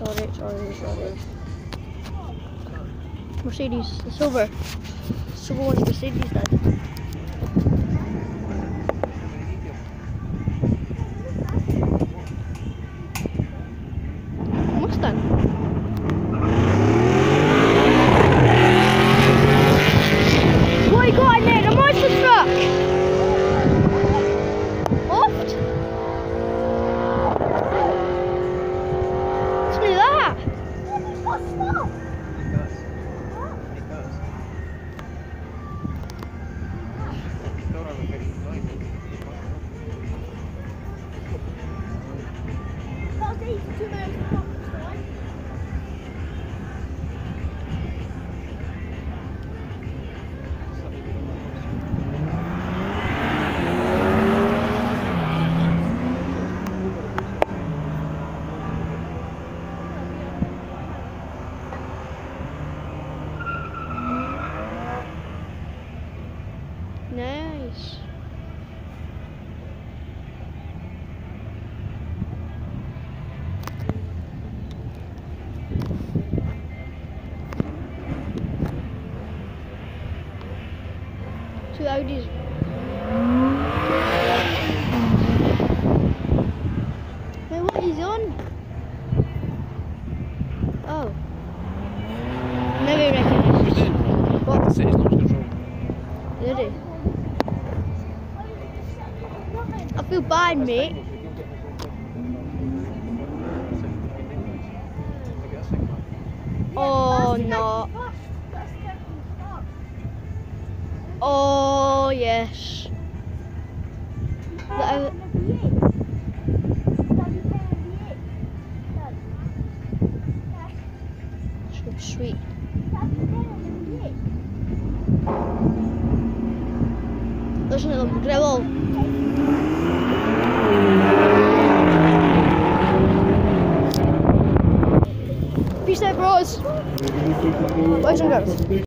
Sorry. Mercedes, the silver. Silver one's Mercedes, Dad. Mustang. What you got in there? A monster truck! What? What's with that? Nice. Two Audis. Hey, what is on? Oh. Never recognised it. What? It's not control. Did he? I feel bad, mate. Oh no. Oh yes. So sweet. Listen to them, Crail. Peace out, bros. Boys and girls.